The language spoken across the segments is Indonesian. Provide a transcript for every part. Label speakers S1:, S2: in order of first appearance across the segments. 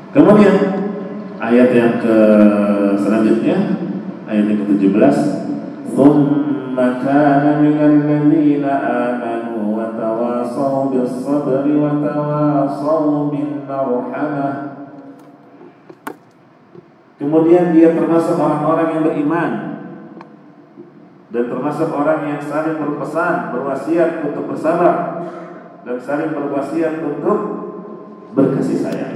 S1: Kemudian ayat yang selanjutnya, ayat yang ke-17, "Tsumma kana minal ladzina amanu wa tawasaw bis sabri wa tawasaw bil marhamah." Kemudian dia termasuk orang-orang yang beriman dan termasuk orang yang saling berpesan, berwasiat untuk bersabar dan saling berwasiat untuk berkasih sayang.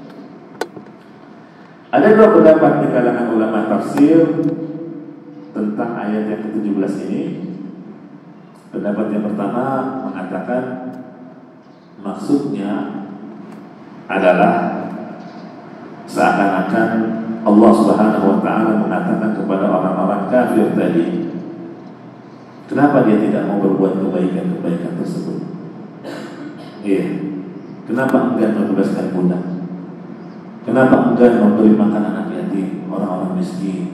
S1: Ada dua pendapat di kalangan ulama tafsir tentang ayat yang ke-17 ini. Pendapat yang pertama mengatakan maksudnya adalah seakan-akan Allah Subhanahu wa taala mengatakan kepada orang-orang kafir tadi, kenapa dia tidak mau berbuat kebaikan-kebaikan tersebut? Iya. Kenapa enggan membebaskan budak? Kenapa enggan memberi makan anak yatim, orang-orang miskin,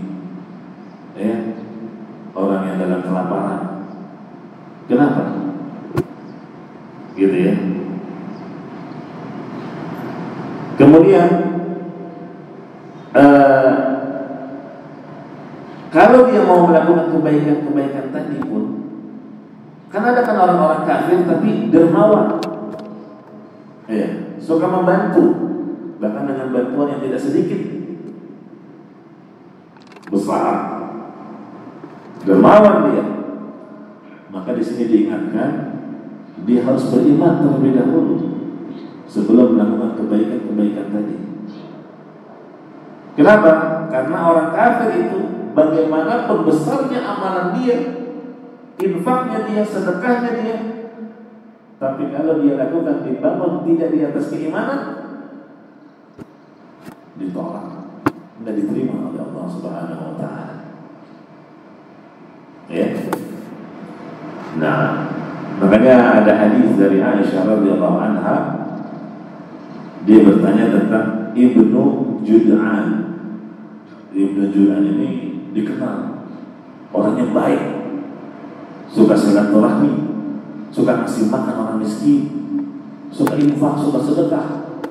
S1: orang yang dalam kelaparan? Kenapa? Gitu ya. Kemudian kalau dia mau melakukan kebaikan-kebaikan tadi pun, kan ada kan orang-orang kafir tapi dermawan, suka membantu, bahkan dengan bantuan yang tidak sedikit, besar, dermawan dia. Maka di sini diingatkan dia harus beriman terlebih dahulu sebelum melakukan kebaikan-kebaikan tadi. Kenapa? Karena orang kafir itu bagaimanapun besarnya amalan dia, infaknya dia, sedekahnya dia, tapi kalau dia lakukan dibangun tidak di atas keimanan, ditolak, tidak diterima oleh Allah Subhanahu wa taala. Ya. Nah, makanya ada hadis dari Aisyah radhiyallahu anha, dia bertanya tentang Ibnu Jud'an. Ibnu Jud'an ini dikenal orangnya baik, suka silaturahmi, suka ngasih makan orang miskin, suka infak, suka sedekah,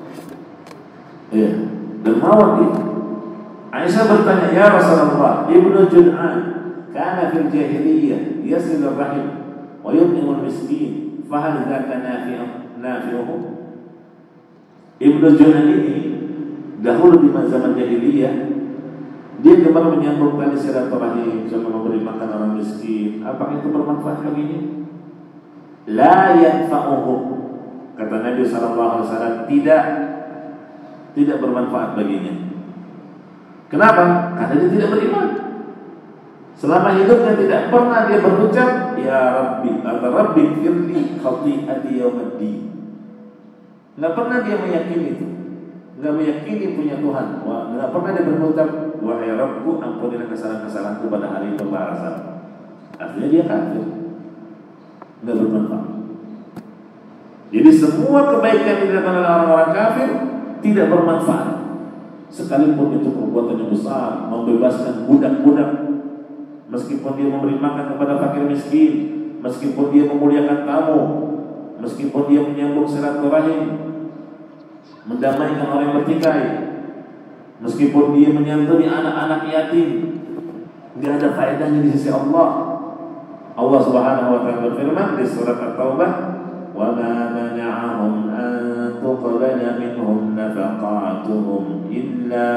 S1: dermawan dia. Aisyah bertanya, ya Rasulullah, Ibnu Jud'an kana fil jahiliyah yasilur rahim wa yut'imul miskin, fahal dzaka nafi'uhu? Ibnu Jud'an ini dahulu di zaman jahiliyah dia gemar menyambung tali silaturahim, sama memberi makan orang miskin. Apakah itu bermanfaat baginya? La yanfa'uhu, kata Nabi sallallahu alaihi wasallam, tidak bermanfaat baginya. Kenapa? Karena dia tidak beriman. Selama hidupnya tidak pernah dia berucap, ya Rabbi, atau Rabbi firli khati'ati yawmiddin. Tidak pernah dia meyakini itu. Tidak meyakini punya Tuhan. Tidak pernah dia berucap, wahai Rabbku, ampunilah kesalahan-kesalahanku pada hari pembalasan. Artinya dia kafir, tidak bermanfaat. Jadi semua kebaikan yang dilakukan oleh orang-orang kafir tidak bermanfaat, sekalipun itu perbuatan yang besar, membebaskan budak-budak, meskipun dia memberi makan kepada fakir miskin, meskipun dia memuliakan tamu, meskipun dia menyambung silaturahim, mendamaikan orang yang bertikai, meskipun dia menyantuni anak-anak yatim, tidak ada faedahnya di sisi Allah. Allah Subhanahu wa taala berfirman di surat At-Taubah, "Wa ma mana'ahum an tuqbala minhum nafaqatuhum illa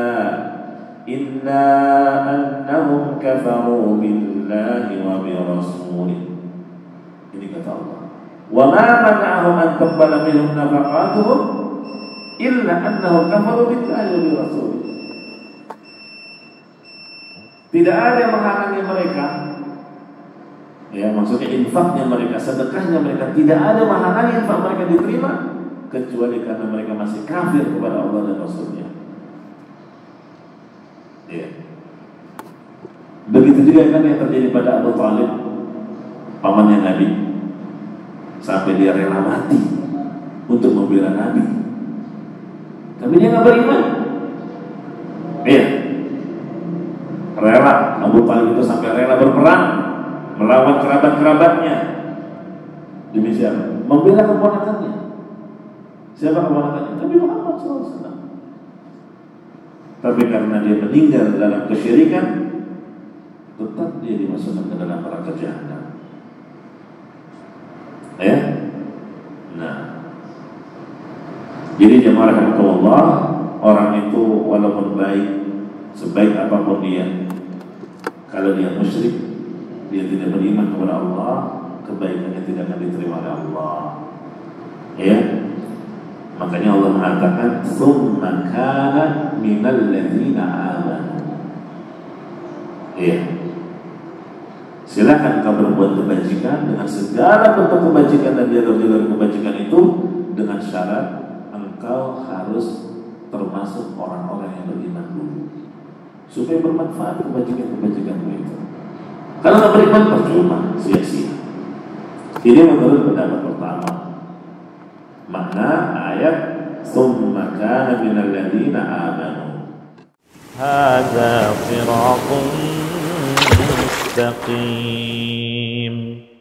S1: annahum kafaru billahi wa bi rasulih." Ini kata Allah. "Wa ma mana'ahum an tuqbala minhum nafaqatuhum illa annahum kafaru billahi wa bi rasulih." Tidak ada yang menghalangi mereka, maksudnya infaknya mereka, sedekahnya mereka, tidak ada menghalangi infak mereka diterima kecuali karena mereka masih kafir kepada Allah dan Rasulnya. Begitu juga kan yang terjadi pada Abu Thalib, pamannya Nabi, sampai dia rela mati untuk membela Nabi, tapi dia nggak beriman. Rela, Abu Thalib itu sampai rela berperang melawan kerabat-kerabatnya. Demi siapa? Membela keponakannya. Siapa keponakannya? Nabi Muhammad SAW. tapi karena dia meninggal dalam kesyirikan, tetap dia dimasukkan ke dalam neraka jahanam. Ya, nah, jadi jemaah rahimakumullah, orang itu walaupun baik, sebaik apapun dia, kalau dia musyrik, dia tidak beriman kepada Allah, kebaikannya tidak akan diterima oleh Allah. Ya, makanya Allah mengatakan tsumma kana minal ladzina amanu. Ya, silakan kau berbuat kebajikan dengan segala bentuk kebajikan dan jalur-jalur kebajikan itu, dengan syarat engkau harus termasuk orang-orang yang beriman dulu, supaya bermanfaat kebajikan-kebajikan itu. Kalau nggak beriman percuma, sia-sia. Ini menurut pendapat pertama. Makna ayat tsumma kana minal ladzina amanu.
S2: Hadza sirathun mustaqim.